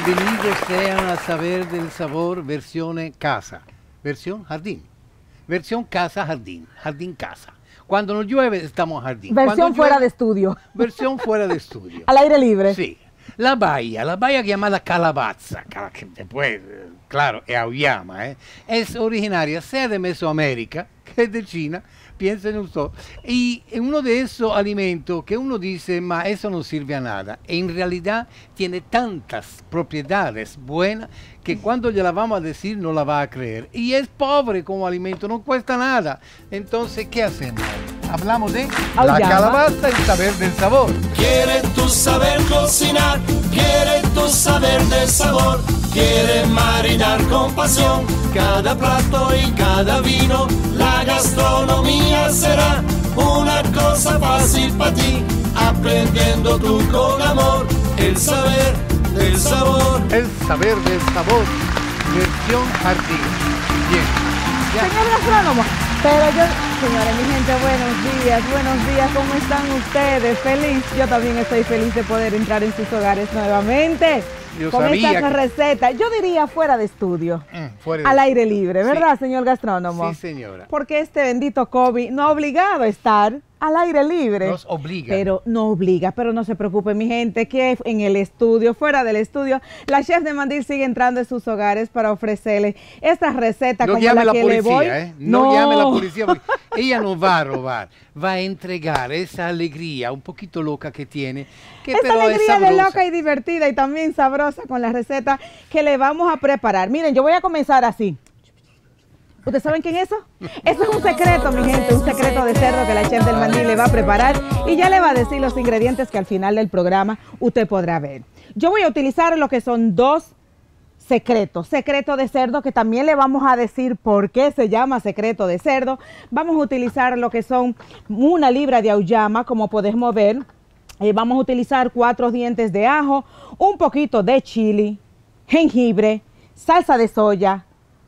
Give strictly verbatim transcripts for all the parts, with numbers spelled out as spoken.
Bienvenidos sean a Saber del Sabor, versión casa, versión jardín, versión casa-jardín, jardín-casa. Cuando nos llueve, estamos jardín. Versión Cuando fuera llueve, de estudio. Versión fuera de estudio. Al aire libre. Sí. La bahía, la bahía llamada Calabaza, que después, claro, es Auyama, ¿eh? Es originaria sea de Mesoamérica, que es de China, piensen ustedes, y es uno de esos alimentos que uno dice, ma eso no sirve a nada, en realidad tiene tantas propiedades buenas que cuando ya la vamos a decir no la va a creer, y es pobre como alimento, no cuesta nada. Entonces, ¿qué hacemos? Hablamos de Auyama. la calabaza y saber del sabor. ¿Quieres tú saber cocinar? ¿Quieres tú saber del sabor? ¿Quieres marinar con pasión cada plato y cada vino? La gastronomía será una cosa fácil para ti, aprendiendo tú con amor el saber del sabor. El saber del sabor, versión jardín. Bien. Ya. Señor gastrónomo, pero yo, señores, mi gente, buenos días, buenos días, ¿cómo están ustedes? Feliz, yo también estoy feliz de poder entrar en sus hogares nuevamente. Yo con sabía esta que... receta, yo diría fuera de estudio, Mm, fuera de- al aire libre, ¿verdad, Sí. señor gastrónomo? Sí, señora. Porque este bendito COVID no ha obligado a estar al aire libre. Nos obliga. Pero no obliga, pero no se preocupe, mi gente, que en el estudio, fuera del estudio, la chef de Mandil sigue entrando en sus hogares para ofrecerle esta receta No como llame la la que policía, le voy. ¿eh? No, llame la policía, porque ella no va a robar, va a entregar esa alegría un poquito loca que tiene, que Esa pero es alegría de sabrosa. loca y divertida y también sabrosa con la receta que le vamos a preparar. Miren, yo voy a comenzar así. ¿Ustedes saben quién es eso? Eso es un secreto, mi gente, un secreto de cerdo que la chef del Mandil le va a preparar y ya le va a decir los ingredientes que al final del programa usted podrá ver. Yo voy a utilizar lo que son dos secretos. Secreto de cerdo, que también le vamos a decir por qué se llama secreto de cerdo. Vamos a utilizar lo que son una libra de auyama, como podemos ver. Eh, vamos a utilizar cuatro dientes de ajo, un poquito de chili, jengibre, salsa de soya,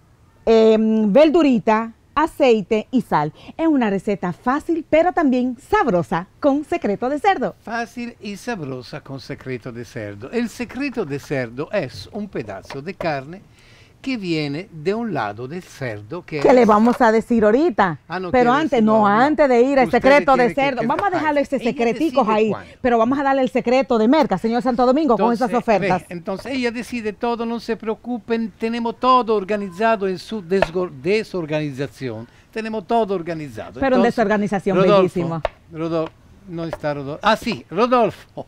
Eh, verdurita, aceite y sal. Es una receta fácil, pero también sabrosa, con secreto de cerdo. Fácil y sabrosa con secreto de cerdo. El secreto de cerdo es un pedazo de carne que viene de un lado del cerdo que Que es... le vamos a decir ahorita. Ah, no pero quiere antes, decirlo, no, no. antes de ir al Usted secreto tiene de que- cerdo. que- Vamos a dejarle Ay, ese ella secreticos decide ahí, cuándo. pero vamos a darle el secreto de Merca, señor Santo Domingo, con esas ofertas. Ve, entonces ella decide todo, no se preocupen, tenemos todo organizado en su desgo- desorganización. Tenemos todo organizado. Pero en desorganización, bellísimo. Rodolfo, no está Rodolfo. Ah, sí, Rodolfo.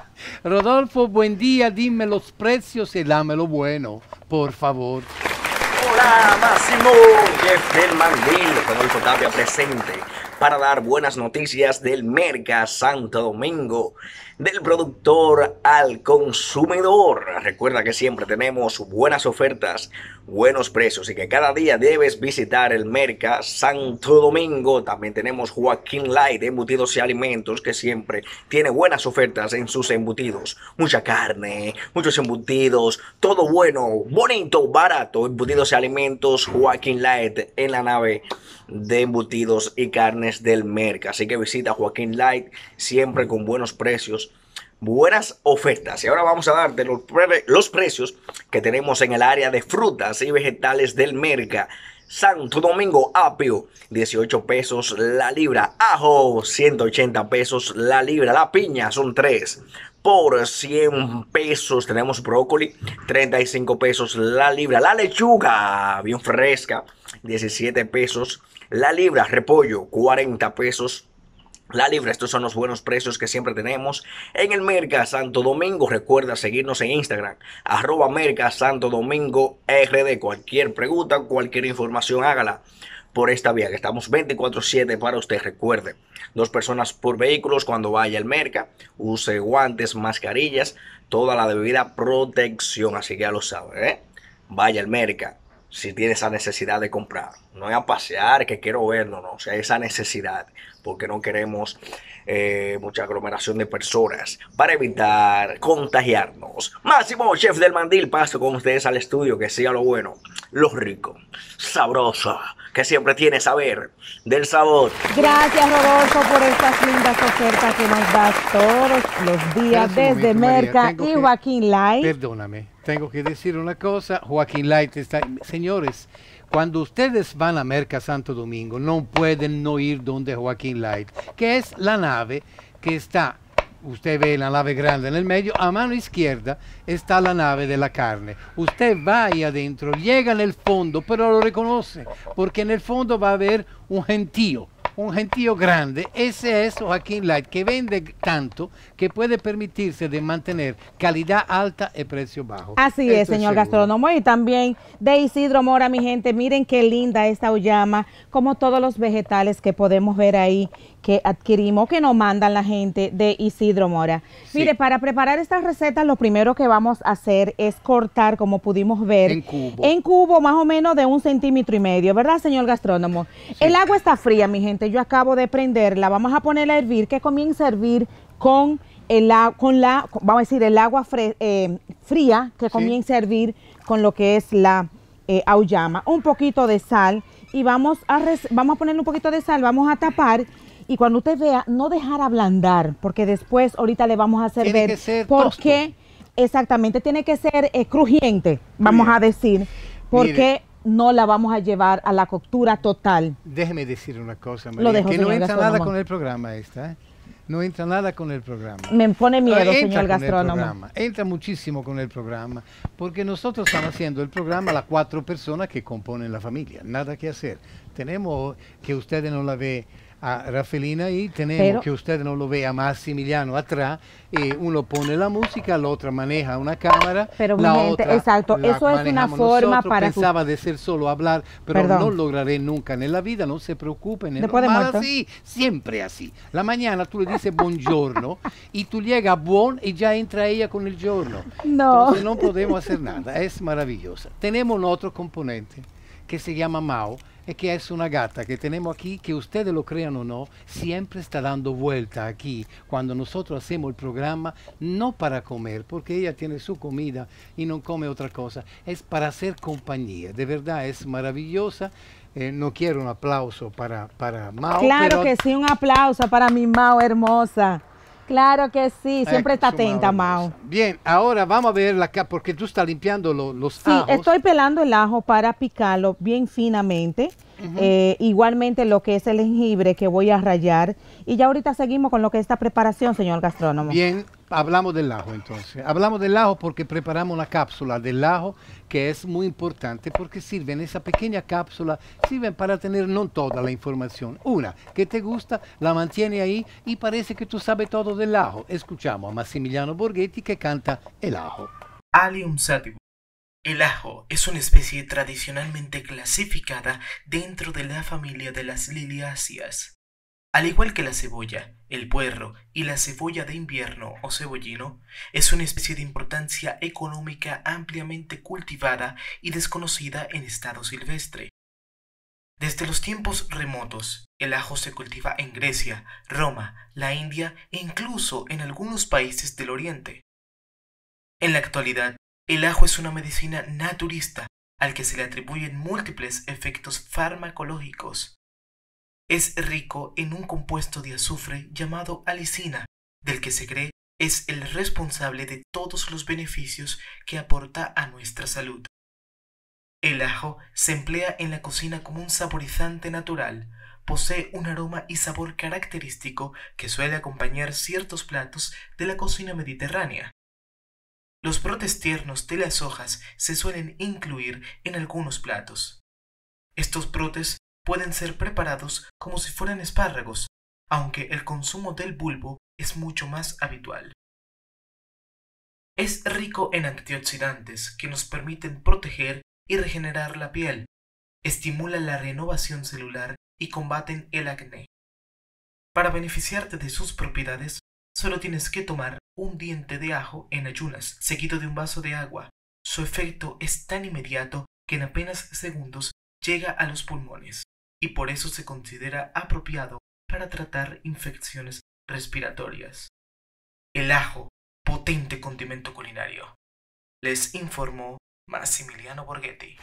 Rodolfo, buen día, dime los precios y dámelo bueno, por favor. Hola, Máximo, Jeff del Mandil, Rodolfo Tapia presente para dar buenas noticias del Merca Santo Domingo, del productor al consumidor. Recuerda que siempre tenemos buenas ofertas, buenos precios y que cada día debes visitar el Merca Santo Domingo. También tenemos Joaquín Light, embutidos y alimentos, que siempre tiene buenas ofertas en sus embutidos. Mucha carne, muchos embutidos, todo bueno, bonito, barato. Embutidos y alimentos, Joaquín Light en la nave de embutidos y carnes del Merca. Así que visita Joaquín Light, siempre con buenos precios, buenas ofertas. Y ahora vamos a darte los, pre los precios que tenemos en el área de frutas y vegetales del Merca Santo Domingo. Apio, dieciocho pesos la libra. Ajo, ciento ochenta pesos la libra. La piña son tres por cien pesos. Tenemos brócoli, treinta y cinco pesos la libra. La lechuga, bien fresca, diecisiete pesos la libra. Repollo, cuarenta pesos la libra. Estos son los buenos precios que siempre tenemos en el Merca Santo Domingo. Recuerda seguirnos en Instagram, arroba Merca Santo Domingo R D. Cualquier pregunta, cualquier información, hágala por esta vía, que estamos veinticuatro siete para usted. Recuerde, dos personas por vehículos cuando vaya al Merca. Use guantes, mascarillas, toda la debida protección. Así que ya lo sabe, ¿eh? Vaya al Merca si tiene esa necesidad de comprar. No es a pasear que quiero verlo, no. O sea, esa necesidad, porque no queremos eh, mucha aglomeración de personas, para evitar contagiarnos. Máximo, chef del Mandil, paso con ustedes al estudio, que sea lo bueno, lo rico, sabroso, que siempre tiene saber del sabor. Gracias, Rodolfo, por estas lindas ofertas que nos das todos los días Espera un desde momento, María, Merca tengo y que- Joaquín Light. Perdóname, tengo que decir una cosa. Joaquín Light está... Señores, cuando ustedes van a Merca Santo Domingo, no pueden no ir donde Joaquín Light, que es la nave que está... Usted ve la nave grande en el medio, a mano izquierda está la nave de la carne. Usted va ahí adentro, llega en el fondo, pero lo reconoce, porque en el fondo va a haber un gentío, un gentío grande. Ese es Joaquín Light, que vende tanto que puede permitirse de mantener calidad alta y precio bajo. Así es, Esto señor seguro. gastrónomo. Y también de Isidro Mora, mi gente. Miren qué linda esta auyama, como todos los vegetales que podemos ver ahí, que adquirimos, que nos mandan la gente de Isidro Mora. Sí. Mire, para preparar esta receta, lo primero que vamos a hacer es cortar, como pudimos ver, En cubo. en cubo más o menos de un centímetro y medio, ¿verdad, señor gastrónomo? El agua está fría, mi gente. Yo acabo de prenderla. Vamos a ponerla a hervir, que comience a hervir con el a- con la, vamos a decir, el agua fre- eh, fría, que Sí. comience a hervir con lo que es la eh, auyama. Un poquito de sal y vamos a, res- vamos a ponerle un poquito de sal, vamos a tapar. Y cuando usted vea, no dejar ablandar, porque después ahorita le vamos a hacer Tiene ver que ser por tosto. qué exactamente tiene que ser eh, crujiente, vamos Bien. a decir, porque Mire. no la vamos a llevar a la coctura total. Déjeme decir una cosa, Lo María, dejo, que no señor entra nada gastrónomo. con el programa esta, ¿eh? No entra nada con el programa. Me pone miedo, Entra señor con el gastrónomo. programa, entra muchísimo con el programa, porque nosotros estamos haciendo el programa las cuatro personas que componen la familia, nada que hacer. Tenemos que ustedes no la ve a Rafelina ahí, tenemos Pero- que ustedes no lo ve a Massimiliano atrás, y uno pone la música, la otra maneja una cámara, Pero, mi la gente, otra exacto, la eso es una manejamos forma nosotros. para que- Pensaba de ser solo hablar, pero Perdón. no lograré nunca en la vida, no se preocupen, es Después de normal muerto. así, siempre así. La mañana tú le dices buongiorno y tú llegas a buon y ya entra ella con el giorno. No. Entonces no podemos hacer nada, es maravillosa. Tenemos un otro componente que se llama Mao, y que es una gata que tenemos aquí, que ustedes lo crean o no, siempre está dando vuelta aquí cuando nosotros hacemos el programa, no para comer, porque ella tiene su comida y no come otra cosa, es para hacer compañía. De verdad es maravillosa. Eh, no quiero un aplauso para, para Mao. Claro pero que sí, un aplauso para mi Mao hermosa. Claro que sí, siempre Eh, está su atenta, Mao Mao. hermosa. Bien, ahora vamos a ver la ca- porque tú estás limpiando lo- los Sí, ajos. estoy pelando el ajo para picarlo bien finamente. Eh, igualmente lo que es el jengibre que voy a rallar. Y ya ahorita seguimos con lo que es esta preparación, señor gastrónomo. Bien, hablamos del ajo entonces. Hablamos del ajo porque preparamos una cápsula del ajo que es muy importante porque sirven, esa pequeña cápsula, sirven para tener no toda la información. Una, que te gusta, la mantiene ahí y parece que tú sabes todo del ajo. Escuchamos a Massimiliano Borghetti que canta El ajo. Allium sativum. El ajo es una especie tradicionalmente clasificada dentro de la familia de las liliáceas. Al igual que la cebolla, el puerro y la cebolla de invierno o cebollino, es una especie de importancia económica ampliamente cultivada y desconocida en estado silvestre. Desde los tiempos remotos, el ajo se cultiva en Grecia, Roma, la India e incluso en algunos países del Oriente. En la actualidad, el ajo es una medicina naturista al que se le atribuyen múltiples efectos farmacológicos. Es rico en un compuesto de azufre llamado alicina, del que se cree es el responsable de todos los beneficios que aporta a nuestra salud. El ajo se emplea en la cocina como un saborizante natural. Posee un aroma y sabor característico que suele acompañar ciertos platos de la cocina mediterránea. Los brotes tiernos de las hojas se suelen incluir en algunos platos. Estos brotes pueden ser preparados como si fueran espárragos, aunque el consumo del bulbo es mucho más habitual. Es rico en antioxidantes que nos permiten proteger y regenerar la piel, estimula la renovación celular y combaten el acné. Para beneficiarte de sus propiedades, solo tienes que tomar un diente de ajo en ayunas, seguido de un vaso de agua. Su efecto es tan inmediato que en apenas segundos llega a los pulmones, y por eso se considera apropiado para tratar infecciones respiratorias. El ajo, potente condimento culinario. Les informó Massimiliano Borghetti.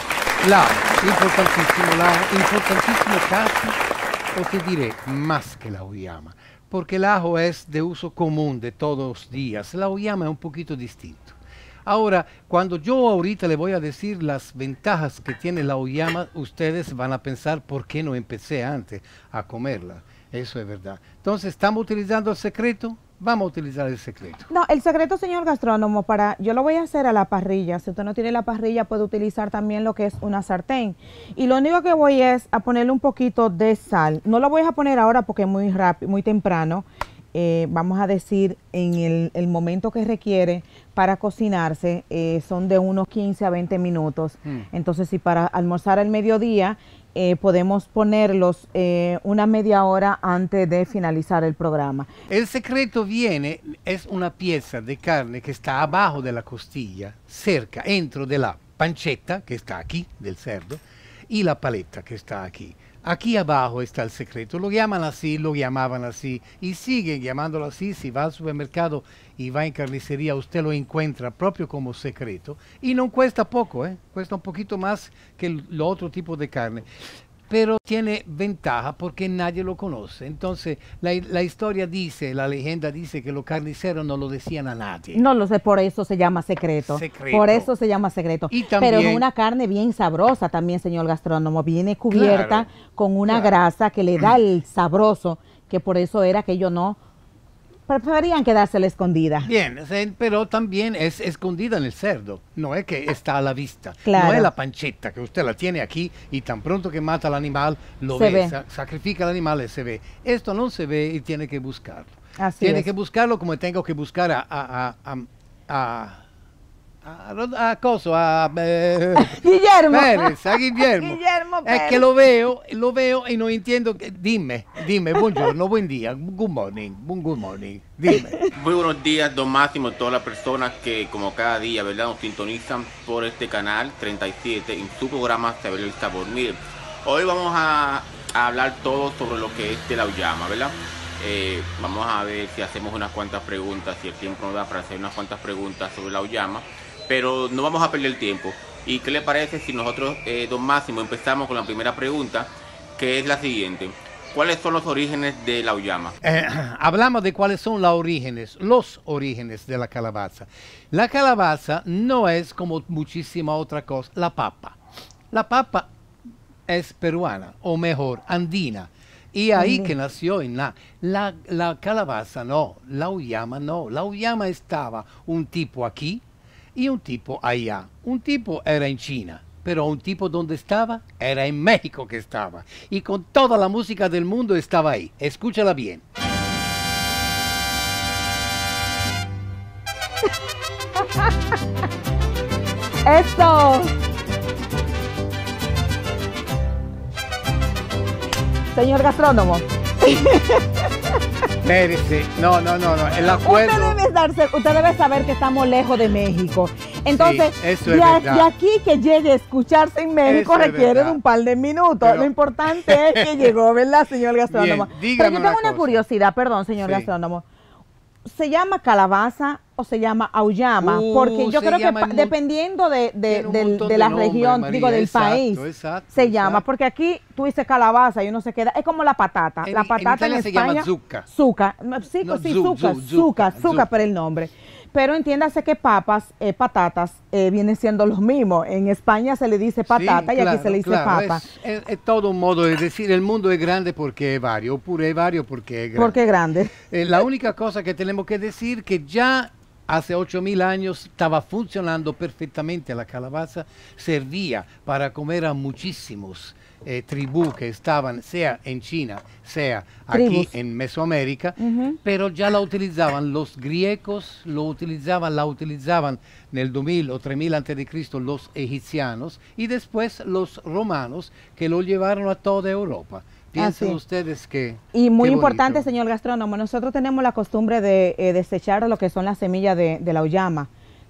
L'ajo, importantísimo, l'ajo, importantísimo casi, o te diré más que la auyama, porque el ajo es de uso común de todos los días, la auyama es un poquito distinto. Ahora, cuando yo ahorita le voy a decir las ventajas que tiene la auyama, ustedes van a pensar por qué no empecé antes a comerla. Eso es verdad. Entonces, ¿estamos utilizando el secreto? Vamos a utilizar el secreto. No, el secreto, señor gastrónomo, para yo lo voy a hacer a la parrilla. Si usted no tiene la parrilla, puede utilizar también lo que es una sartén. Y lo único que voy es a ponerle un poquito de sal. No lo voy a poner ahora porque es muy rápido, muy temprano. Eh, vamos a decir, en el, el momento que requiere para cocinarse, eh, son de unos quince a veinte minutos. Mm. Entonces, si para almorzar al mediodía, eh, podemos ponerlos eh, una media hora antes de finalizar el programa. El secreto viene, es una pieza de carne que está abajo de la costilla, cerca, dentro de la pancetta, que está aquí, del cerdo, y la paleta, que está aquí. Aquí abajo está el secreto, lo llaman así, lo llamaban así y siguen llamándolo así. Si va al supermercado y va en carnicería, usted lo encuentra propio como secreto y no cuesta poco, ¿eh? Cuesta un poquito más que el, lo otro tipo de carne. Pero tiene ventaja porque nadie lo conoce. Entonces, la, la historia dice, la leyenda dice que los carniceros no lo decían a nadie. No lo sé, por eso se llama secreto. Secreto. Por eso se llama secreto. Y también, pero es una carne bien sabrosa también, señor gastrónomo. Viene cubierta claro, con una claro. grasa que le da el sabroso, que por eso era que ellos no preferían quedársela escondida. Bien, pero también es escondida en el cerdo, no es que está a la vista, claro. No es la pancetta que usted la tiene aquí y tan pronto que mata al animal, lo se ve, ve. Sa sacrifica al animal y se ve. Esto no se ve y tiene que buscarlo. Así tiene es. que buscarlo como tengo que buscar a... a, a, a A, a coso, a eh, Guillermo. Pérez, a Guillermo. Guillermo Pérez. Es que lo veo, lo veo y no entiendo. Que, dime, dime, buongiorno, buen día, good morning, good morning, dime. Muy buenos días, don Máximo, todas las personas que como cada día, ¿verdad?, nos sintonizan por este canal treinta y siete en su programa Saber el Sabor. Miren, hoy vamos a, a hablar todo sobre lo que es de la auyama, ¿verdad? Eh, vamos a ver si hacemos unas cuantas preguntas, si el tiempo nos da para hacer unas cuantas preguntas sobre la auyama. Pero no vamos a perder el tiempo. ¿Y qué le parece si nosotros, eh, don Máximo, empezamos con la primera pregunta, que es la siguiente? ¿Cuáles son los orígenes de la auyama? Eh, hablamos de cuáles son los orígenes, los orígenes de la calabaza. La calabaza no es como muchísima otra cosa, la papa. La papa es peruana, o mejor, andina. Y ahí que nació en la, la, la calabaza no, la auyama no. La auyama estaba un tipo aquí y un tipo allá. Un tipo era en China, pero un tipo donde estaba era en México que estaba. Y con toda la música del mundo estaba ahí. Escúchala bien. ¡Eso! Señor gastrónomo. Espérese, no, no, no, no, el acuerdo... Usted debe, darse, usted debe saber que estamos lejos de México. Entonces, sí, eso de, es a, verdad. de aquí que llegue a escucharse en México Eso es requiere verdad. de un par de minutos. Pero- Lo importante es que llegó, ¿verdad, señor gastrónomo? Bien, dígame Pero yo una tengo una cosa. curiosidad, perdón, señor Sí. gastrónomo. ¿Se llama calabaza o se llama auyama? Uh, Porque yo se creo que llama pa- en mon- dependiendo de, de, tiene un del- montón de de la nombres, región, María, digo, del exacto, país, exacto, se exacto. llama. Porque aquí tú dices calabaza y uno se queda, es como la patata. En- la en patata en, Italia se llama España, zucca. zucca. No, Sí, No, sí, zu- zucca, zu- zucca, zucca, zucca, zucca. por el nombre. Pero entiéndase que papas, eh, patatas, eh, vienen siendo los mismos. En España se le dice patata Sí, y aquí claro, se le dice claro, papa. Es, es- es todo un modo de decir, el mundo es grande porque es vario, oppure es vario porque es grande. Porque es grande. Eh, la única cosa que tenemos que decir que ya hace ocho mil años estaba funcionando perfectamente la calabaza, servía para comer a muchísimos eh, tribú que estaban, sea en China, sea aquí Tribus. en Mesoamérica, Ujú. pero ya la utilizaban los griegos, lo utilizaban, la utilizaban en el dos mil o tres mil antes de Cristo los egipcianos y después los romanos que lo llevaron a toda Europa. Piensen Así. ustedes que... Y muy qué importante, bonito. señor gastrónomo, nosotros tenemos la costumbre de eh, desechar lo que son las semillas de, de la auyama.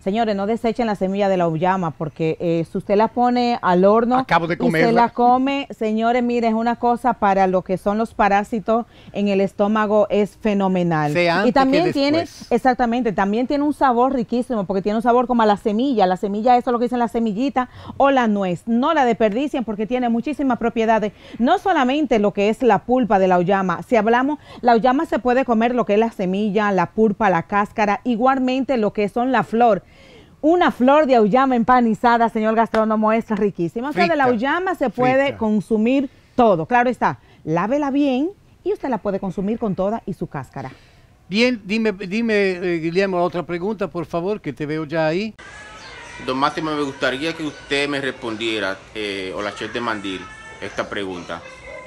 Señores, no desechen la semilla de la auyama porque eh, si usted la pone al horno Acabo de y comerla. se la come, señores, mire, es una cosa para lo que son los parásitos en el estómago, es fenomenal. Sea antes y también que tiene, después. exactamente, también tiene un sabor riquísimo porque tiene un sabor como a la semilla. La semilla, eso es lo que dicen la semillita o la nuez. No la desperdicien porque tiene muchísimas propiedades. No solamente lo que es la pulpa de la auyama. Si hablamos, la auyama se puede comer lo que es la semilla, la pulpa, la cáscara, igualmente lo que son la flor. Una flor de auyama empanizada, señor gastrónomo, es riquísima. O sea, de la auyama se puede frita. consumir todo. Claro está, lávela bien y usted la puede consumir con toda y su cáscara. Bien, dime, dime eh, Guillermo, otra pregunta, por favor, que te veo ya ahí. Don Máximo, me gustaría que usted me respondiera, eh, o la chef de Mandil, esta pregunta.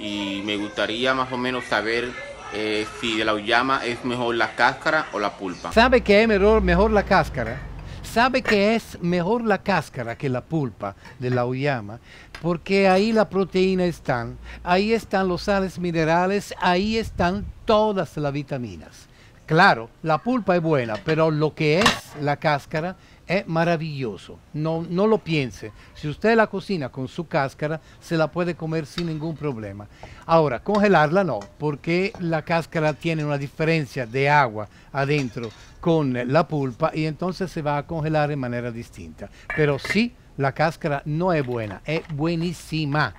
Y me gustaría más o menos saber eh, si de la auyama es mejor la cáscara o la pulpa. ¿Sabe que es mejor, mejor la cáscara? ¿Sabe que es mejor la cáscara que la pulpa de la auyama? Porque ahí la proteína están, ahí están los sales minerales, ahí están todas las vitaminas. Claro, la pulpa es buena, pero lo que es la cáscara es maravilloso. No, no lo piense. Si usted la cocina con su cáscara, se la puede comer sin ningún problema. Ahora, congelarla no, porque la cáscara tiene una diferencia de agua adentro con la pulpa y entonces se va a congelar de manera distinta. Pero sí, la cáscara no es buena, es buenísima.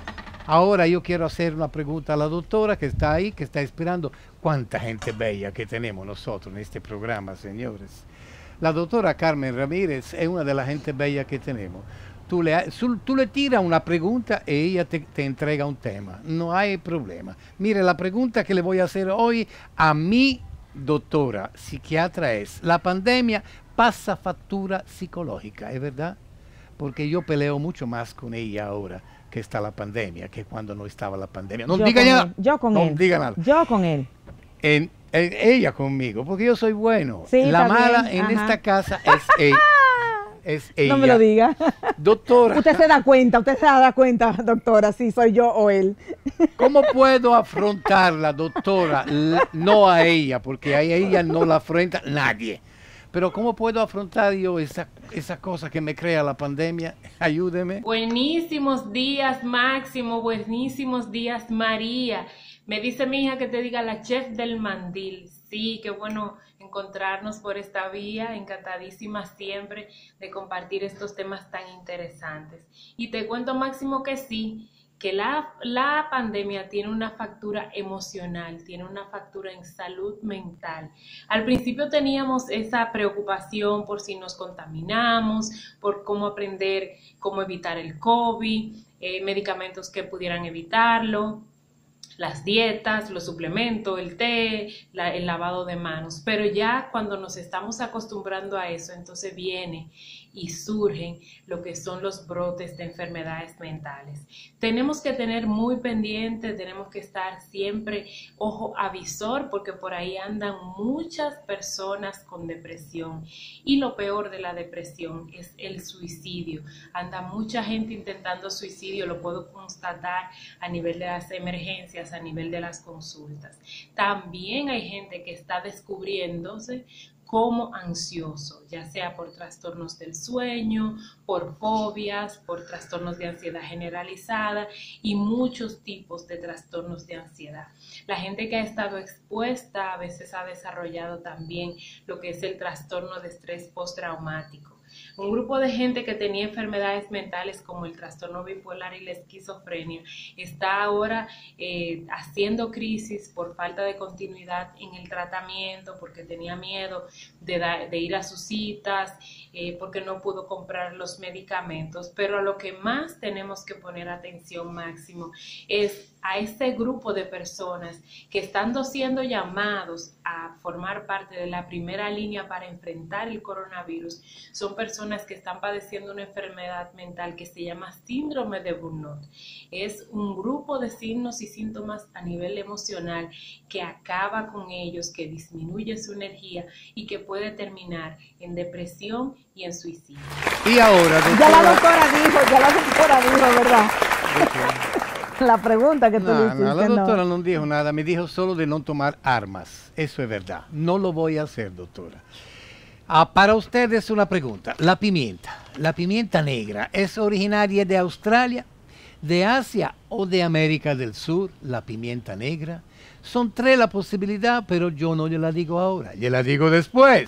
Ahora yo quiero hacer una pregunta a la doctora que está ahí, que está esperando. Cuánta gente bella que tenemos nosotros en este programa, señores. La doctora Carmen Ramírez es una de las gente bella que tenemos. Tú le, su, tú le tiras una pregunta y ella te, te entrega un tema. No hay problema. Mire, la pregunta que le voy a hacer hoy a mi doctora psiquiatra es: la pandemia pasa factura psicológica, ¿es verdad? Porque yo peleo mucho más con ella ahora que está la pandemia, que cuando no estaba la pandemia. No Yo diga con nada. él, yo con no él. diga nada. Yo con él. En, en ella conmigo, porque yo soy bueno. Sí, la está mala bien, en ajá. esta casa es ella. Es ella. No me lo diga. Doctora, Usted se da cuenta, usted se da cuenta, doctora, si soy yo o él. ¿cómo puedo afrontarla, doctora? L- no a ella, porque a ella no la afronta nadie. Pero ¿cómo puedo afrontar yo esa, esa cosa que me crea la pandemia? Ayúdeme. Buenísimos días, Máximo. Buenísimos días, María. Me dice mi hija que te diga la chef del Mandil. Sí, qué bueno encontrarnos por esta vía. Encantadísima siempre de compartir estos temas tan interesantes. Y te cuento, Máximo, que sí, que la, la pandemia tiene una factura emocional, tiene una factura en salud mental. Al principio teníamos esa preocupación por si nos contaminamos, por cómo aprender cómo evitar el COVID, eh, medicamentos que pudieran evitarlo, las dietas, los suplementos, el té, la, el lavado de manos. Pero ya cuando nos estamos acostumbrando a eso, entonces viene y surgen lo que son los brotes de enfermedades mentales. Tenemos que tener muy pendiente, tenemos que estar siempre ojo avisor, porque por ahí andan muchas personas con depresión. Y lo peor de la depresión es el suicidio. Anda mucha gente intentando suicidio, lo puedo constatar a nivel de las emergencias, a nivel de las consultas. También hay gente que está descubriéndose como ansioso, ya sea por trastornos del sueño, por fobias, por trastornos de ansiedad generalizada y muchos tipos de trastornos de ansiedad. La gente que ha estado expuesta a veces ha desarrollado también lo que es el trastorno de estrés postraumático. Un grupo de gente que tenía enfermedades mentales como el trastorno bipolar y la esquizofrenia está ahora eh, haciendo crisis por falta de continuidad en el tratamiento, porque tenía miedo de, da, de ir a sus citas, eh, porque no pudo comprar los medicamentos. Pero a lo que más tenemos que poner atención, Máximo, es a ese grupo de personas que, estando siendo llamados a formar parte de la primera línea para enfrentar el coronavirus, son personas que están padeciendo una enfermedad mental que se llama síndrome de burnout. Es un grupo de signos y síntomas a nivel emocional que acaba con ellos, que disminuye su energía y que puede terminar en depresión y en suicidio. Y ahora, doctora, Ya la doctora dijo, ya la doctora dijo, ¿verdad? La pregunta que tú No, le hiciste, no, la no. doctora no dijo nada, me dijo solo de no tomar armas. Eso es verdad. No lo voy a hacer, doctora. Ah, para ustedes una pregunta. La pimienta, la pimienta negra, ¿es originaria de Australia, de Asia o de América del Sur? La pimienta negra. Son tres la posibilidad, pero yo no le la digo ahora, le la digo después.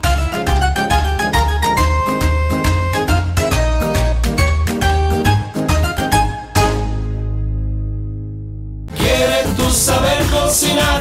¿Quieres tú saber cocinar?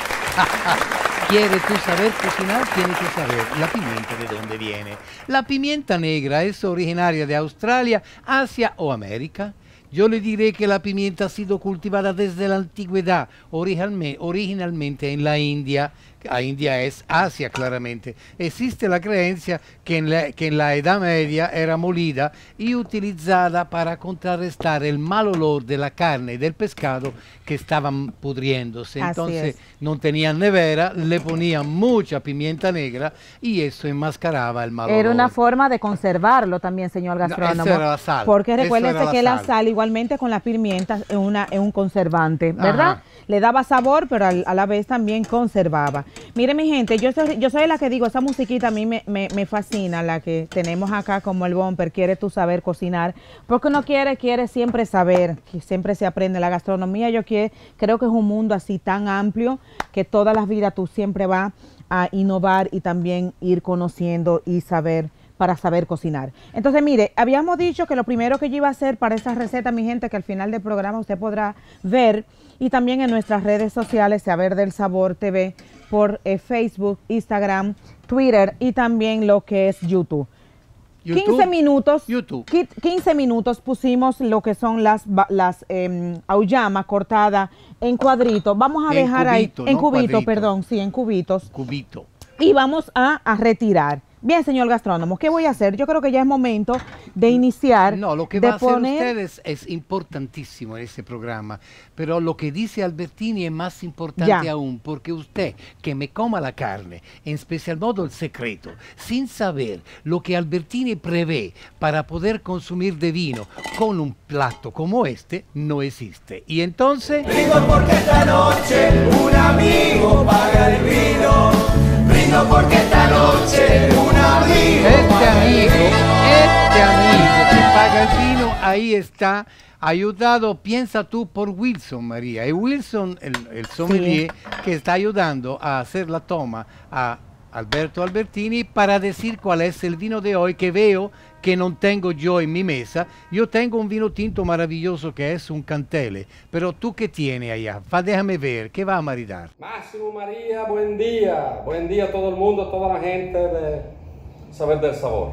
¿Quieres tú saber cocinar? Tienes que saber la pimienta de dónde viene. La pimienta negra es originaria de Australia, Asia o América. Yo le diré que la pimienta ha sido cultivada desde la antigüedad, originalme- originalmente en la India. La India es Asia, claramente. Existe la creencia que en la, que en la Edad Media era molida y utilizada para contrarrestar el mal olor de la carne y del pescado que estaban pudriéndose. Así Entonces es. no tenían nevera, le ponían mucha pimienta negra y eso enmascaraba el mal olor. Era una forma de conservarlo también, señor No, gastrónomo. eso era la sal. Porque Eso recuérdese era la que la sal. sal, igualmente con la pimienta, es, una, es un conservante, ¿verdad? Ajá. Le daba sabor, pero al- a la vez también conservaba. Mire, mi gente, yo soy, yo soy la que digo, esa musiquita a mí me, me, me fascina, la que tenemos acá como el bumper, quiere tú saber cocinar, porque uno quiere, quiere siempre saber, que siempre se aprende. La gastronomía, yo quiero, creo que es un mundo así tan amplio que todas las vidas tú siempre vas a innovar y también ir conociendo y saber para saber cocinar. Entonces, mire, habíamos dicho que lo primero que yo iba a hacer para esta receta, mi gente, que al final del programa usted podrá ver, y también en nuestras redes sociales, Saber del Sabor T V, por eh, Facebook, Instagram, Twitter y también lo que es YouTube. YouTube, quince minutos, YouTube. qui- quince minutos pusimos lo que son las, ba- las eh, auyamas cortadas en cuadritos. Vamos a En dejar cubito, ahí, en no cubitos, cuadrito. perdón, sí, en cubitos. Cubito. Y vamos a, a retirar. Bien, señor gastrónomo, ¿qué voy a hacer? Yo creo que ya es momento de iniciar. No, lo que de va a hacer poner- ustedes es importantísimo en este programa, pero lo que dice Albertini es más importante Ya. aún, porque usted que me coma la carne, en especial modo el secreto, sin saber lo que Albertini prevé para poder consumir de vino con un plato como este, no existe. Y entonces... Brindo porque esta noche un amigo paga el vino. Brindo porque esta noche un amigo Este paga el amigo, vino. este amigo que paga el vino, ahí está, ayudado, piensa tú, por Wilson, María. Y Wilson, el, el sommelier, que está ayudando a hacer la toma a Alberto Albertini para decir cuál es el vino de hoy, que veo que no tengo yo en mi mesa. Yo tengo un vino tinto maravilloso que es un Cantele, pero tú qué tienes allá, fa, déjame ver, ¿qué va a maridar? Máximo María, buen día. Buen día a todo el mundo, a toda la gente de Saber del Sabor.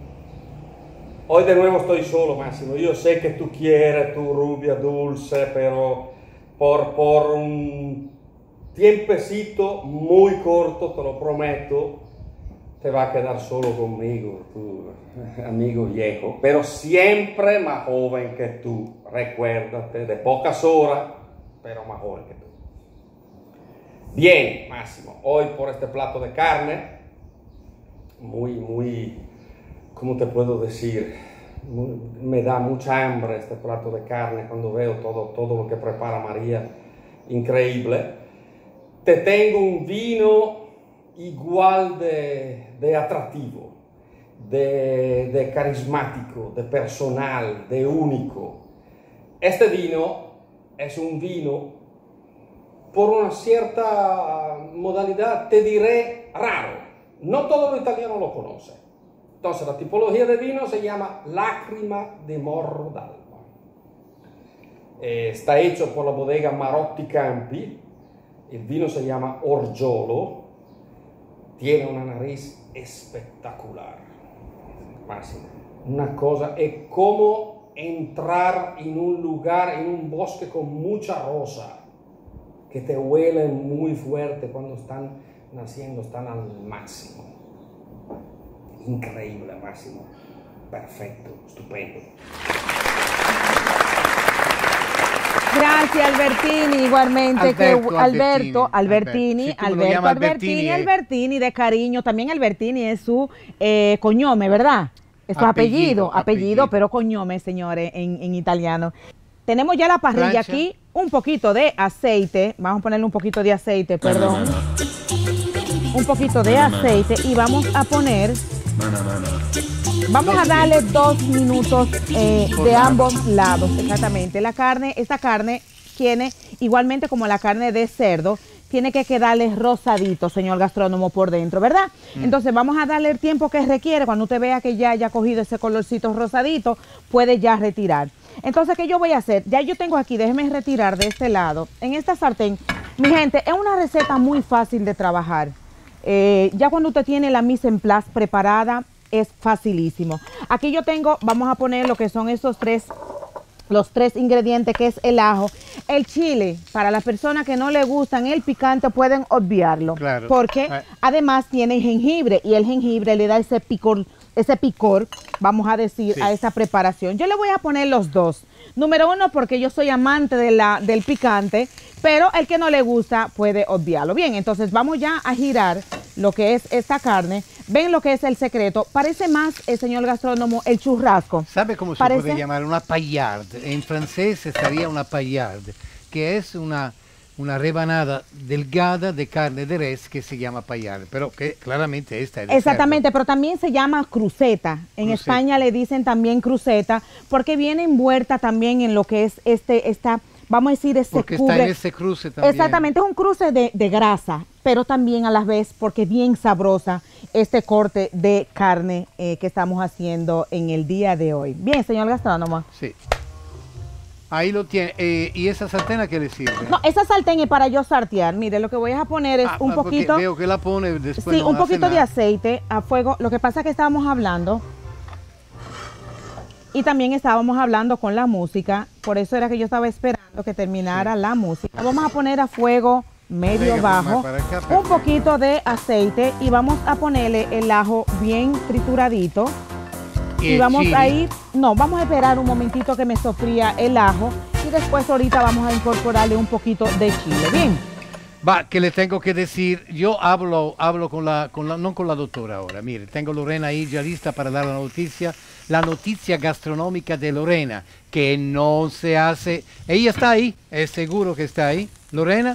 Hoy de nuevo estoy solo, Máximo. Yo sé que tú quieres tu rubia dulce, pero por, por un tiempecito muy corto, te lo prometo, te va a quedar solo conmigo, tu amigo viejo, pero siempre más joven que tú. Recuérdate, de pocas horas, pero más joven que tú. Bien, Máximo, hoy por este plato de carne, muy, muy, ¿cómo te puedo decir? Muy- me da mucha hambre este plato de carne cuando veo todo, todo lo que prepara María, increíble. Te tengo un vino igual de, de atractivo, de, de carismático, de personal, de único. Este vino es un vino por una cierta modalidad, te diré, raro. No todo lo italiano lo conoce. Entonces, la tipología de vino se llama Lacrima de Morro d'Alba. Eh, está hecho por la bodega Marotti Campi. El vino se llama Orgiolo. Tiene una nariz espectacular. Máximo. Una cosa, es como entrar en un lugar, en un bosque con mucha rosa, que te huelen muy fuerte cuando están naciendo, están al máximo. Increíble, Máximo. Perfecto, estupendo. Gracias, Albertini, igualmente. Alberto, que Albertini, Alberto, Albertini, Alberto. Sí, como lo Alberto, llama Albertini, Albertini, eh. Albertini, de cariño. También Albertini es su eh, cognome, ¿verdad? Es su Apellido, apellido, apellido, apellido. pero cognome, señores, en, en italiano. Tenemos ya la parrilla Plancha. aquí, un poquito de aceite. Vamos a ponerle un poquito de aceite, perdón. un poquito de aceite y vamos a poner, vamos a darle dos minutos eh, de ambos lados, exactamente. La carne, esta carne tiene, igualmente como la carne de cerdo, tiene que quedarle rosadito, señor gastrónomo, por dentro, ¿verdad? Mm. Entonces vamos a darle el tiempo que requiere. Cuando usted vea que ya haya cogido ese colorcito rosadito, puede ya retirar. Entonces, ¿qué yo voy a hacer? Ya yo tengo aquí, déjeme retirar de este lado. En esta sartén, mi gente, es una receta muy fácil de trabajar. Eh, ya cuando usted tiene la mise en place preparada, es facilísimo. Aquí yo tengo, vamos a poner lo que son esos tres los tres ingredientes, que es el ajo. El chile, para las personas que no le gustan el picante, pueden obviarlo. Claro. Porque eh. además tiene jengibre, y el jengibre le da ese picor, ese picor, vamos a decir, sí, a esa preparación. Yo le voy a poner los dos. Número uno, porque yo soy amante de la, del picante, pero el que no le gusta puede obviarlo. Bien, entonces vamos ya a girar lo que es esta carne. Ven lo que es el secreto. Parece más, el señor gastrónomo, el churrasco. ¿Sabe cómo se Parece... puede llamar? Una paillarde. En francés sería una paillarde, que es una, una rebanada delgada de carne de res que se llama paillarde, pero que claramente esta es de Exactamente, cerdo. Pero también se llama cruceta. En cruceta. España le dicen también cruceta, porque viene envuelta también en lo que es este, esta... Vamos a decir, ese porque cubre. Está en ese cruce también. Exactamente, es un cruce de, de grasa, pero también a la vez porque es bien sabrosa este corte de carne eh, que estamos haciendo en el día de hoy. Bien, señor gastrónomo. Sí. Ahí lo tiene. Eh, ¿Y esa sartén a qué le sirve? No, esa sartén es para yo sartear. Mire, lo que voy a poner es ah, un poquito... Veo que la pone después. Sí, no un poquito nada. de aceite a fuego. Lo que pasa es que estábamos hablando... Y también estábamos hablando con la música, por eso era que yo estaba esperando que terminara sí. la música. Vamos a poner a fuego medio Venga, bajo, acá, un poquito de aceite y vamos a ponerle el ajo bien trituradito. Y, y vamos chile. a ir, no, vamos a esperar un momentito que me sofría el ajo y después ahorita vamos a incorporarle un poquito de chile. Bien. Va, que le tengo que decir, yo hablo, hablo con la, con la, no con la doctora ahora, mire, tengo Lorena ahí ya lista para dar la noticia, la noticia gastronómica de Lorena, que no se hace, ella está ahí, es seguro que está ahí, Lorena.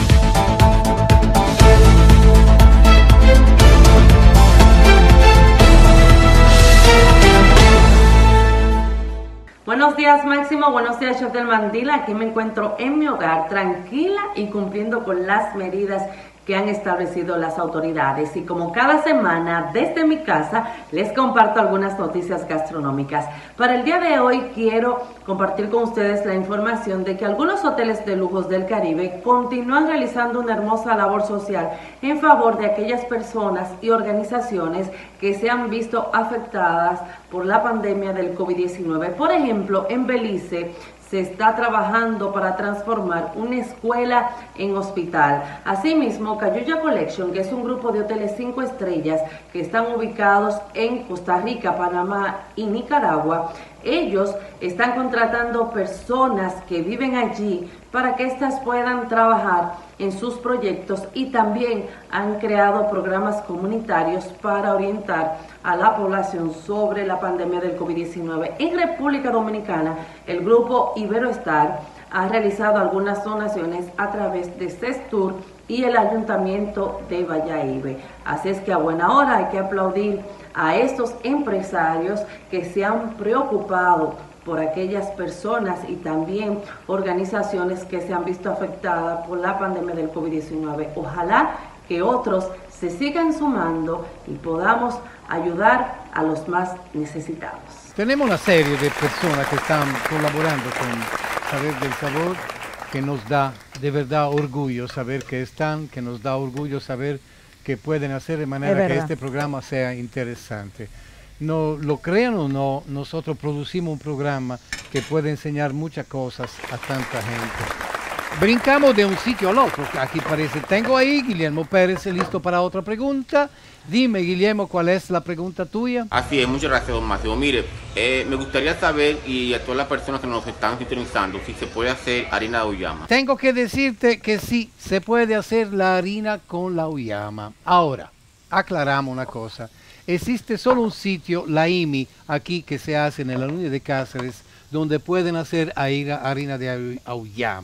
Buenos días, Máximo. Buenos días, Chef del Mandil. Aquí me encuentro en mi hogar, tranquila y cumpliendo con las medidas que han establecido las autoridades. Y como cada semana, desde mi casa, les comparto algunas noticias gastronómicas. Para el día de hoy, quiero compartir con ustedes la información de que algunos hoteles de lujos del Caribe continúan realizando una hermosa labor social en favor de aquellas personas y organizaciones que se han visto afectadas por la pandemia del COVID diecinueve. Por ejemplo, en Belice se está trabajando para transformar una escuela en hospital. Asimismo, Cayuya Collection, que es un grupo de hoteles cinco estrellas que están ubicados en Costa Rica, Panamá y Nicaragua, ellos están contratando personas que viven allí para que éstas puedan trabajar en sus proyectos y también han creado programas comunitarios para orientar a la población sobre la pandemia del COVID diecinueve. En República Dominicana, el grupo Iberoestar ha realizado algunas donaciones a través de CESTUR y el Ayuntamiento de Bayahíbe. Así es que a buena hora hay que aplaudir a estos empresarios que se han preocupado por aquellas personas y también organizaciones que se han visto afectadas por la pandemia del COVID diecinueve. Ojalá que otros se sigan sumando y podamos ayudar a los más necesitados. Tenemos una serie de personas que están colaborando con Saber del Sabor, que nos da de verdad orgullo saber que están, que nos da orgullo saber que pueden hacer de manera que este programa sea interesante. No lo crean o no, nosotros producimos un programa que puede enseñar muchas cosas a tanta gente. Brincamos de un sitio al otro, aquí parece. Tengo ahí Guillermo Pérez listo para otra pregunta. Dime, Guillermo, ¿cuál es la pregunta tuya? Así es, muchas gracias, don Máximo. Mire, eh, me gustaría saber, y a todas las personas que nos están sintonizando, si se puede hacer harina de auyama. Tengo que decirte que sí, se puede hacer la harina con la auyama. Ahora, aclaramos una cosa. Existe solo un sitio, la I M I, aquí que se hace en la Luna de Cáceres, donde pueden hacer harina de auyama.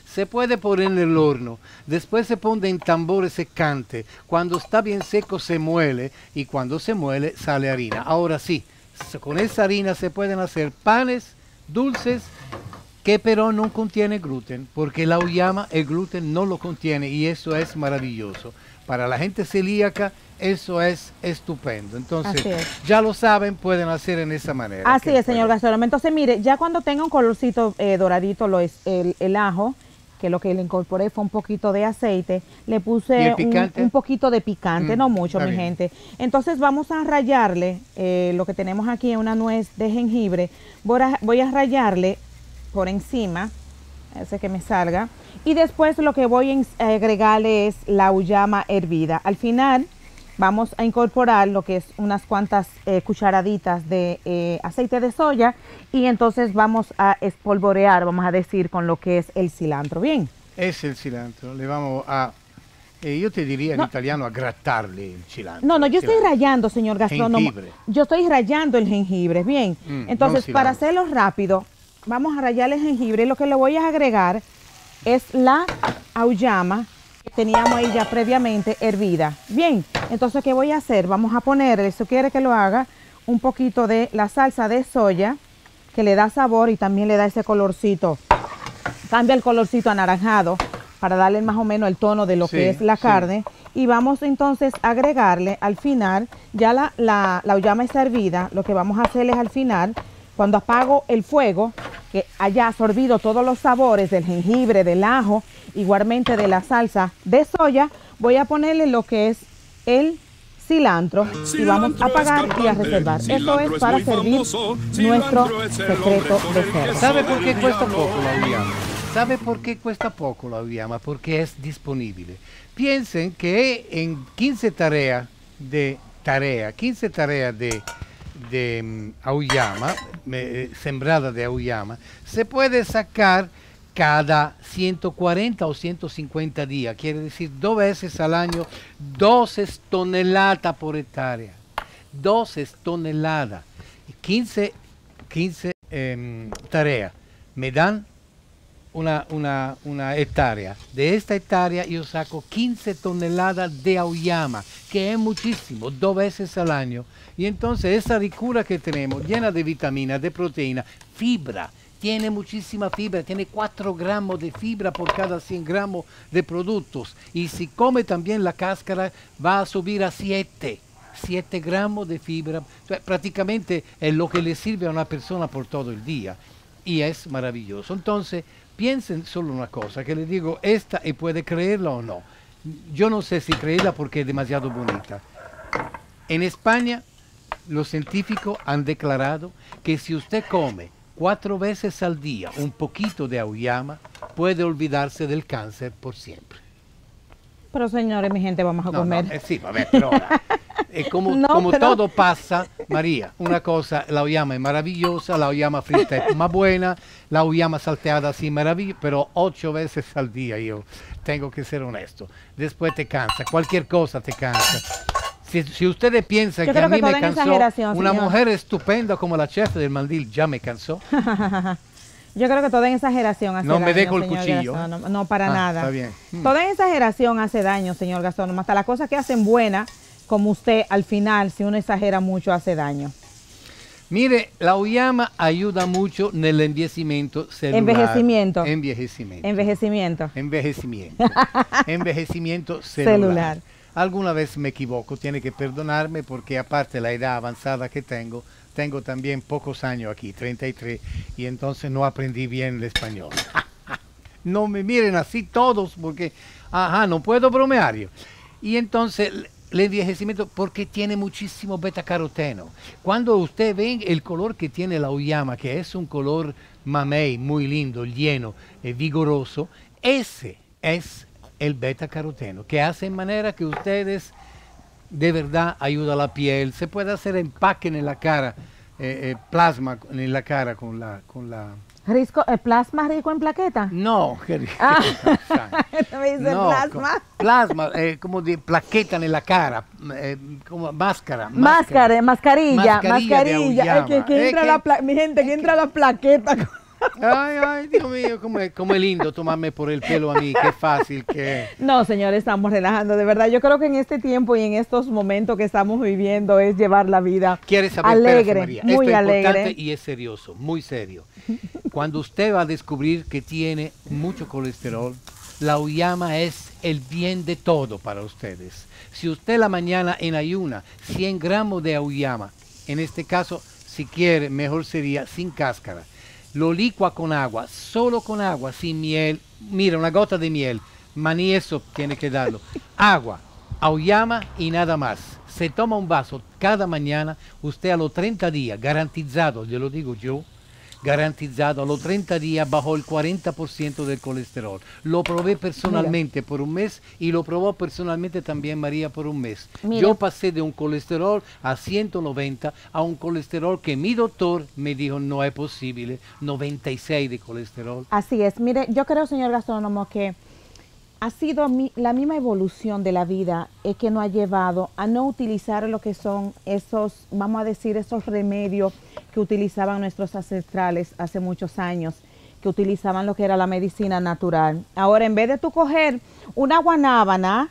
se puede poner en el horno, después se pone en tambores secantes, cuando está bien seco se muele y cuando se muele sale harina. Ahora sí, con esa harina se pueden hacer panes dulces que pero no contiene gluten, porque la auyama el gluten no lo contiene y eso es maravilloso. Para la gente celíaca eso es estupendo. Entonces, es. ya lo saben, pueden hacer en esa manera. Así es, señor gastrónomo. Entonces, mire, ya cuando tenga un colorcito eh, doradito lo es, el, el ajo, que lo que le incorporé fue un poquito de aceite, le puse un, un poquito de picante, mm, no mucho, mi bien. gente. Entonces vamos a rallarle, eh, lo que tenemos aquí es una nuez de jengibre, voy a, voy a rallarle por encima, ese que me salga, y después lo que voy a agregarle es la auyama hervida. Al final vamos a incorporar lo que es unas cuantas eh, cucharaditas de eh, aceite de soya y entonces vamos a espolvorear, vamos a decir, con lo que es el cilantro. Bien. Es el cilantro, le vamos a, eh, yo te diría en no. italiano, a grattarle el cilantro. No, no, yo cilantro. estoy rallando, señor gastrónomo. Jengibre. Yo estoy rallando el jengibre, bien. Mm, entonces, no para hacerlo rápido, vamos a rallar el jengibre y lo que le voy a agregar es la auyama que teníamos ahí ya previamente hervida. Bien, entonces, ¿qué voy a hacer? Vamos a poner, si quiere que lo haga, un poquito de la salsa de soya, que le da sabor y también le da ese colorcito. Cambia el colorcito anaranjado para darle más o menos el tono de lo sí, que es la sí. carne. Y vamos entonces a agregarle al final, ya la, la, la auyama está hervida, lo que vamos a hacer es al final, cuando apago el fuego, que haya absorbido todos los sabores del jengibre, del ajo, igualmente de la salsa de soya, voy a ponerle lo que es el cilantro y vamos a apagar y a reservar. Eso es para servir nuestro secreto de cerdo. ¿Sabe por qué cuesta poco la auyama? ¿Sabe por qué cuesta poco la auyama? Porque es disponible. Piensen que en quince tareas de tarea, quince tareas de de um, auyama, eh, sembrada de auyama, se puede sacar cada ciento cuarenta o ciento cincuenta días, quiere decir dos veces al año, doce toneladas por hectárea, doce toneladas, quince, quince eh, tareas, me dan una, una, una hectárea, de esta hectárea yo saco quince toneladas de auyama, que es muchísimo, dos veces al año. Y entonces esa ricura que tenemos, llena de vitaminas, de proteínas, fibra, tiene muchísima fibra, tiene cuatro gramos de fibra por cada cien gramos de productos. Y si come también la cáscara, va a subir a siete, siete gramos de fibra. Entonces, prácticamente es lo que le sirve a una persona por todo el día. Y es maravilloso. Entonces, piensen solo una cosa, que les digo, esta, y puede creerla o no. Yo no sé si creerla porque es demasiado bonita. En España, los científicos han declarado que si usted come cuatro veces al día un poquito de auyama, puede olvidarse del cáncer por siempre. Pero señores, mi gente, vamos a no, comer. No, eh, sí, a ver, pero ahora, eh, como, no, como pero... todo pasa, María, una cosa, la auyama es maravillosa, la auyama frita es más buena, la auyama salteada sí maravillosa, pero ocho veces al día yo tengo que ser honesto. Después te cansa, cualquier cosa te cansa. Si, si ustedes piensan Yo que a mí que me cansó, una señor. mujer estupenda como la chef del Mandil ya me cansó. Yo creo que toda exageración hace no daño. No me dejo el señor cuchillo. Gastrónomo. No, para ah, nada. Está bien. Hmm. Toda exageración hace daño, señor Gastrónomo. Hasta las cosas que hacen buenas, como usted, al final, si uno exagera mucho, hace daño. Mire, la auyama ayuda mucho en el envejecimiento celular. Envejecimiento. Envejecimiento. Envejecimiento. Envejecimiento. Envejecimiento celular. celular. Alguna vez me equivoco, tiene que perdonarme porque aparte de la edad avanzada que tengo, tengo también pocos años aquí, treinta y tres, y entonces no aprendí bien el español. No me miren así todos porque, ajá, no puedo bromear yo. Y entonces el envejecimiento, porque tiene muchísimo betacaroteno. Cuando usted ve el color que tiene la auyama, que es un color mamey, muy lindo, lleno, eh, vigoroso, ese es el betacaroteno, que hace en manera que ustedes de verdad ayuda a la piel. Se puede hacer empaque en la cara, eh, eh, plasma en la cara con la... Con la Risco, ¿el plasma rico en plaqueta? No, que ah. me dice no, plasma. Plasma, eh, como de plaqueta en la cara, eh, como máscara. Máscara, mascarilla, mascarilla. mascarilla. Es que, que entra eh, la pla mi gente, que, que entra la plaqueta. Ay, ay, Dios mío, cómo es, cómo es lindo tomarme por el pelo a mí, qué fácil que es. No, señores, estamos relajando, de verdad. Yo creo que en este tiempo y en estos momentos que estamos viviendo es llevar la vida ¿Quieres saber? alegre, Espérate, María. muy Esto es alegre. importante y es serioso, muy serio. Cuando usted va a descubrir que tiene mucho colesterol, la auyama es el bien de todo para ustedes. Si usted la mañana en ayuna cien gramos de auyama, en este caso, si quiere, mejor sería sin cáscara. Lo licua con agua, solo con agua, sin miel. Mira, una gota de miel, maní eso tiene que darlo. Agua, auyama y nada más. Se toma un vaso cada mañana, usted a los treinta días, garantizado, yo lo digo yo, garantizado, a los treinta días bajó el cuarenta por ciento del colesterol. Lo probé personalmente Mira. por un mes y lo probó personalmente también María por un mes. Mira. Yo pasé de un colesterol a ciento noventa a un colesterol que mi doctor me dijo no es posible, noventa y seis de colesterol. Así es. Mire, yo creo, señor gastrónomo, que ha sido mi, la misma evolución de la vida es que nos ha llevado a no utilizar lo que son esos, vamos a decir, esos remedios que utilizaban nuestros ancestrales hace muchos años, que utilizaban lo que era la medicina natural. Ahora, en vez de tú coger una guanábana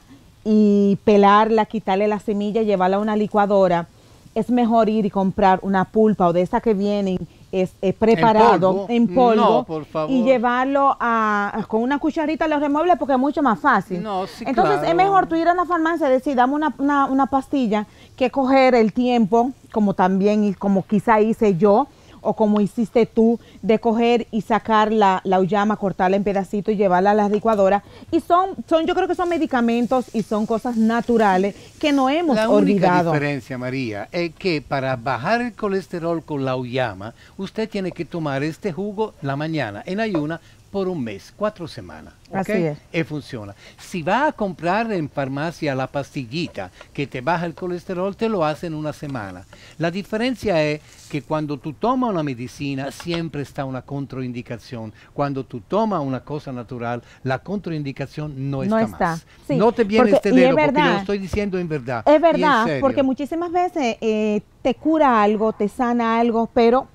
y pelarla, quitarle la semilla y llevarla a una licuadora, es mejor ir y comprar una pulpa o de esas que vienen es, es preparado en polvo, en polvo no, por favor. y llevarlo a, con una cucharita a los remuebles porque es mucho más fácil. No, sí, Entonces claro. es mejor tú ir a la farmacia y decir, dame una, una, una pastilla que coger el tiempo, como también y como quizá hice yo, o como hiciste tú, de coger y sacar la, la auyama, cortarla en pedacitos y llevarla a la licuadora. Y son, son, yo creo que son medicamentos y son cosas naturales que no hemos la olvidado. La única diferencia, María, es que para bajar el colesterol con la auyama, usted tiene que tomar este jugo la mañana en ayuna por un mes, cuatro semanas. Así ¿okay? es. Y funciona. Si va a comprar en farmacia la pastillita que te baja el colesterol, te lo hace en una semana. La diferencia es que cuando tú tomas una medicina, siempre está una contraindicación. Cuando tú tomas una cosa natural, la contraindicación no está, no está. más. Sí, no te viene porque, este y es dedo, porque verdad, lo estoy diciendo en verdad. Es y en verdad, serio. porque muchísimas veces eh, te cura algo, te sana algo, pero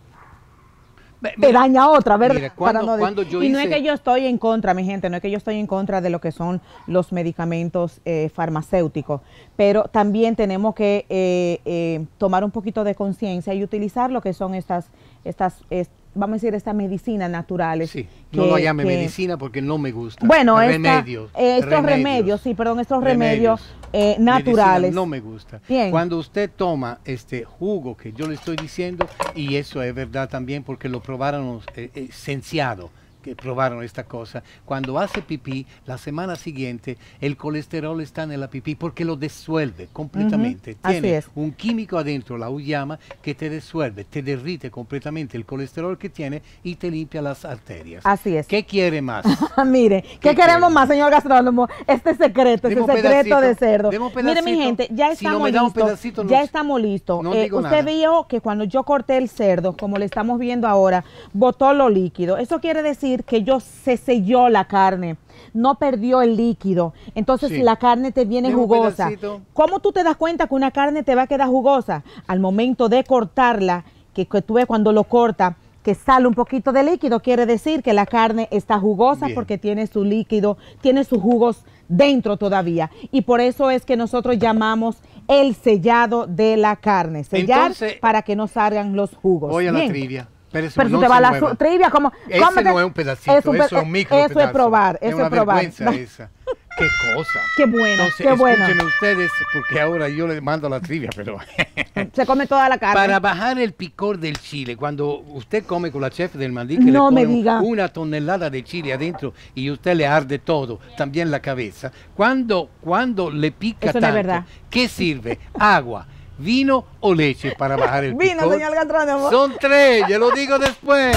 Mira, te daña otra, ¿verdad? Mira, cuando, Para no cuando yo y hice... no es que yo estoy en contra, mi gente, no es que yo estoy en contra de lo que son los medicamentos eh, farmacéuticos, pero también tenemos que eh, eh, tomar un poquito de conciencia y utilizar lo que son estas, estas, est vamos a decir, estas medicinas naturales. Sí, que, no lo llame que, medicina porque no me gusta. Bueno, remedios, esta, eh, estos remedios, remedios, sí, perdón, estos remedios, remedios eh, naturales. Medicina no me gusta. Bien. Cuando usted toma este jugo que yo le estoy diciendo, y eso es verdad también porque lo probaron los eh, eh, cienciados, que probaron esta cosa, cuando hace pipí, la semana siguiente, el colesterol está en la pipí porque lo disuelve completamente. Uh-huh. Tiene Así es. un químico adentro, la auyama, que te disuelve, te derrite completamente el colesterol que tiene y te limpia las arterias. Así es. ¿Qué quiere más? Mire, ¿qué, ¿qué queremos quiere? más, señor gastrónomo? Este secreto, este secreto de cerdo. Mire, mi gente, ya si no estamos me listos. Pedacito, ya no, estamos listos. No eh, digo usted nada. vio que cuando yo corté el cerdo, como le estamos viendo ahora, botó lo líquido. Eso quiere decir que yo se selló la carne, no perdió el líquido, entonces sí. la carne te viene Dejo jugosa. ¿Cómo tú te das cuenta que una carne te va a quedar jugosa? Al momento de cortarla, que, que tú ves cuando lo cortas, que sale un poquito de líquido, quiere decir que la carne está jugosa. Bien. Porque tiene su líquido, tiene sus jugos dentro todavía. Y por eso es que nosotros llamamos el sellado de la carne, sellar entonces, para que no salgan los jugos. Voy a Bien. la trivia. Pero, Pero no te va se la mueva. trivia como... Ese no es un pedacito, eso, eso es un micro Eso pedazo. es probar, eso es una es probar. vergüenza esa. Qué cosa. Qué bueno, Entonces, qué bueno. escúchenme ustedes, porque ahora yo les mando la trivia, pero... Se come toda la carne. Para bajar el picor del chile, cuando usted come con la chef del Mandí, que no le me diga. pone una tonelada de chile adentro y usted le arde todo, también la cabeza, cuando, cuando le pica eso tanto, no es verdad. ¿qué sirve? Agua, vino o leche para bajar el vino, picor. señor gastrónomo. Son tres, yo lo digo después.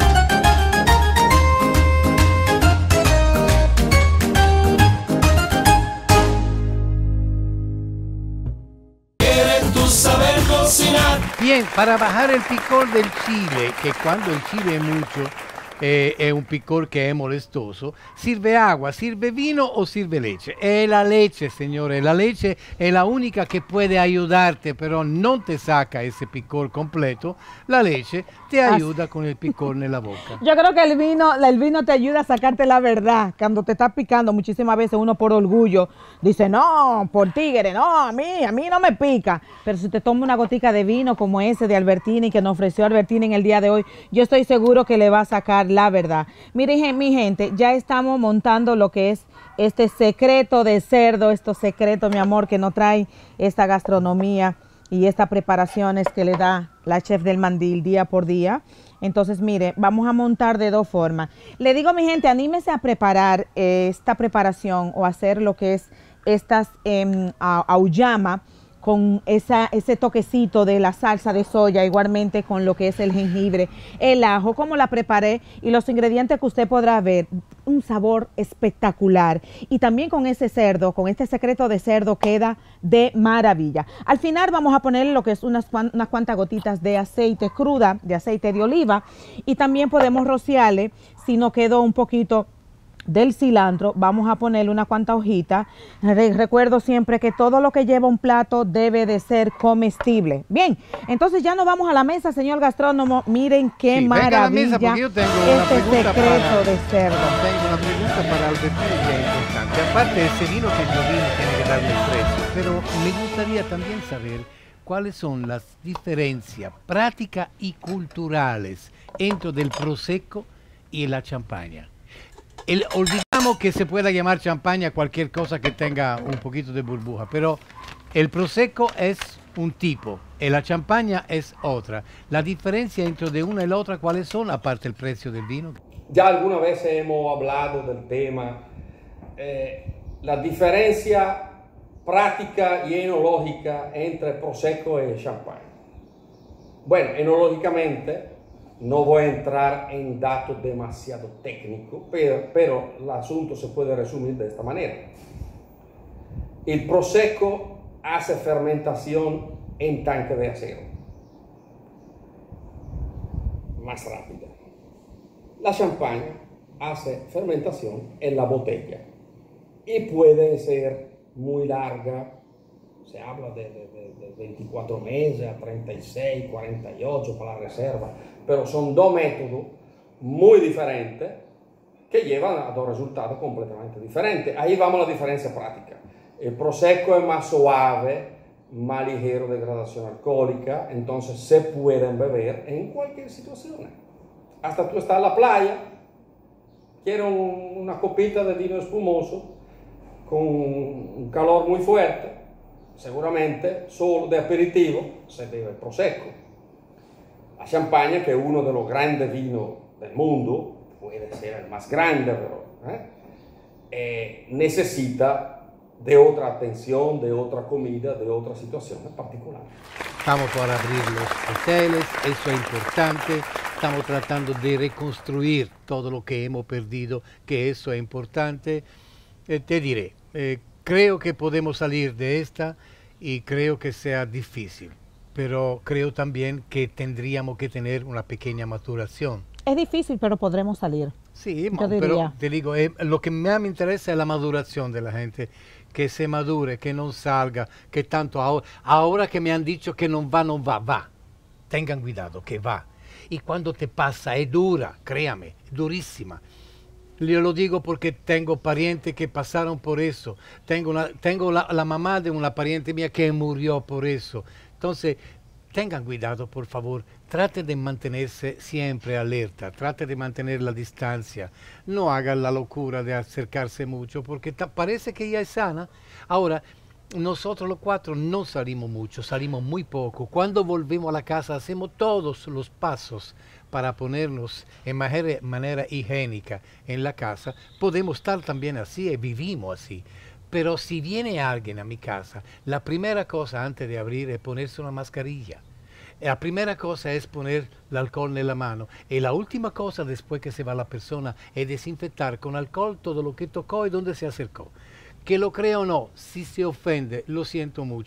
Saber cocinar. Bien, para bajar el picor del chile, que cuando el chile es mucho, eh, è un picor che è molestoso, sirve agua, sirve vino o sirve leche. È la leche, señores, la leche è la única que puede ayudarte, pero no te saca ese picor completo. La leche te ayuda con el picor en la boca. Yo creo que el vino, el vino te ayuda a sacarte la verdad. Cuando te está picando, muchísimas veces uno por orgullo dice, no, por tigre, no, a mí, a mí no me pica. Pero si te toma una gotica de vino como ese de Albertini que nos ofreció Albertini en el día de hoy, yo estoy seguro que le va a sacar la verdad. Miren, mi gente, ya estamos montando lo que es este secreto de cerdo, estos secretos, mi amor, que nos trae esta gastronomía y estas preparaciones que le da la chef del Mandil día por día. Entonces, mire, vamos a montar de dos formas. Le digo, mi gente, anímese a preparar eh, esta preparación o hacer lo que es estas eh, auyama con esa, ese toquecito de la salsa de soya, igualmente con lo que es el jengibre, el ajo, como la preparé y los ingredientes que usted podrá ver, un sabor espectacular. Y también con ese cerdo, con este secreto de cerdo queda de maravilla. Al final vamos a ponerle lo que es unas, unas cuantas gotitas de aceite cruda, de aceite de oliva, y también podemos rociarle, si no quedó un poquito del cilantro, vamos a ponerle una cuanta hojita. Re recuerdo siempre que todo lo que lleva un plato debe de ser comestible. Bien, entonces ya nos vamos a la mesa, señor gastrónomo. Miren qué sí, maravilla mesa yo tengo este secreto para, de cerdo. Tengo una pregunta para Albertini que es importante. Aparte, ese vino que yo vino tiene que darle el precio, pero me gustaría también saber cuáles son las diferencias prácticas y culturales entre del Prosecco y la champaña. El, olvidamos que se pueda llamar champaña cualquier cosa que tenga un poquito de burbuja, pero el Prosecco es un tipo y la champaña es otra. La diferencia entre de una y la otra, ¿cuáles son, aparte del precio del vino? Ya alguna vez hemos hablado del tema, eh, la diferencia práctica y enológica entre Prosecco y champaña. Bueno, enológicamente, no voy a entrar en datos demasiado técnicos, pero, pero el asunto se puede resumir de esta manera. El Prosecco hace fermentación en tanque de acero, más rápida. La champaña hace fermentación en la botella y puede ser muy larga. Se habla de, de, de, de veinticuatro meses a treinta y seis, cuarenta y ocho para la reserva, pero son dos métodos muy diferentes que llevan a dos resultados completamente diferentes. Ahí vamos a la diferencia práctica. El Prosecco es más suave, más ligero de gradación alcohólica, entonces se pueden beber en cualquier situación. Hasta tú estás en la playa, quieres un, una copita de vino espumoso con un calor muy fuerte, seguramente solo de aperitivo se bebe el Prosecco. La champaña, que es uno de los grandes vinos del mundo, puede ser el más grande, pero ¿eh? Eh, necesita de otra atención, de otra comida, de otra situación en particular. Estamos para abrir los hoteles, eso es importante. Estamos tratando de reconstruir todo lo que hemos perdido, que eso es importante. Eh, te diré, eh, creo que podemos salir de esta y creo que sea difícil, pero creo también que tendríamos que tener una pequeña maturación. Es difícil, pero podremos salir. Sí, pero te digo, eh, lo que más me interesa es la maduración de la gente, que se madure, que no salga, que tanto ahora, ahora que me han dicho que no va, no va, va. Tengan cuidado, que va. Y cuando te pasa, es dura, créame, durísima. Yo lo digo porque tengo parientes que pasaron por eso. Tengo, una, tengo la, la mamá de una pariente mía que murió por eso. Entonces, tengan cuidado, por favor. Trate de mantenerse siempre alerta. Trate de mantener la distancia. No hagan la locura de acercarse mucho porque parece que ya es sana. Ahora, nosotros los cuatro no salimos mucho, salimos muy poco. Cuando volvemos a la casa hacemos todos los pasos para ponernos en manera, manera higiénica en la casa. Podemos estar también así y vivimos así. Pero si viene alguien a mi casa, la primera cosa antes de abrir es ponerse una mascarilla. La primera cosa es poner el alcohol en la mano. Y la última cosa después que se va la persona es desinfectar con alcohol todo lo que tocó y donde se acercó. Que lo crea o no, si se ofende, lo siento mucho.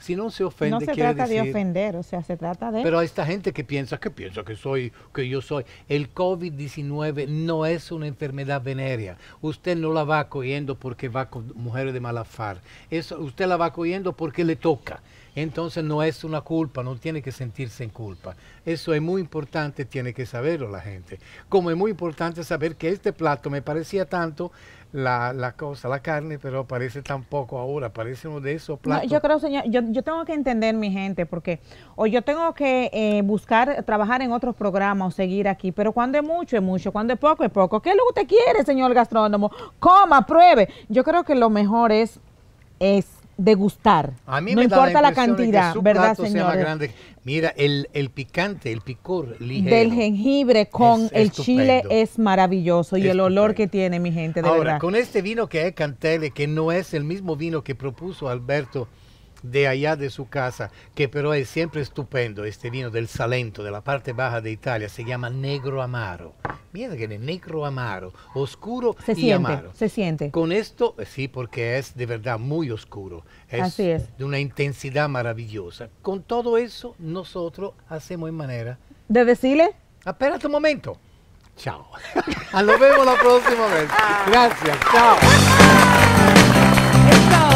Si no se ofende, No se quiere trata de decir- ofender, o sea, se trata de... Pero hay esta gente que piensa, que piensa que soy, que yo soy. El COVID diecinueve no es una enfermedad venérea. Usted no la va cogiendo porque va con mujeres de malafar. Eso, usted la va cogiendo porque le toca. Entonces no es una culpa, no tiene que sentirse en culpa. Eso es muy importante, tiene que saberlo la gente. Como es muy importante saber que este plato me parecía tanto la, la cosa, la carne, pero parece tan poco ahora, parece uno de esos No, platos. yo creo, señor, yo, yo tengo que entender mi gente, porque o yo tengo que eh, buscar, trabajar en otros programas o seguir aquí, pero cuando es mucho, es mucho, cuando es poco, es poco. ¿Qué es lo que usted quiere, señor gastrónomo? Coma, pruebe. Yo creo que lo mejor es, es degustar. A mí no me da importa la, impresión de que cantidad, su ¿verdad, plato sea más señores? grande. Mira, el, el picante, el picor ligero. Del jengibre con Es el estupendo. chile es maravilloso y el olor Estupendo. que tiene, mi gente, de Ahora, verdad. con este vino que es Cantele, que no es el mismo vino que propuso Alberto de allá de su casa, que pero es siempre estupendo, este vino del Salento, de la parte baja de Italia, se llama Negro Amaro. Mira que es Negro Amaro, oscuro Se y siente, amaro. se siente. Con esto, eh, sí, porque es de verdad muy oscuro. Es Así es. de una intensidad maravillosa. Con todo eso, nosotros hacemos en manera... ¿De decirle? Espérate un momento. Chao. Nos vemos la próxima vez. Gracias. Chao. Eso.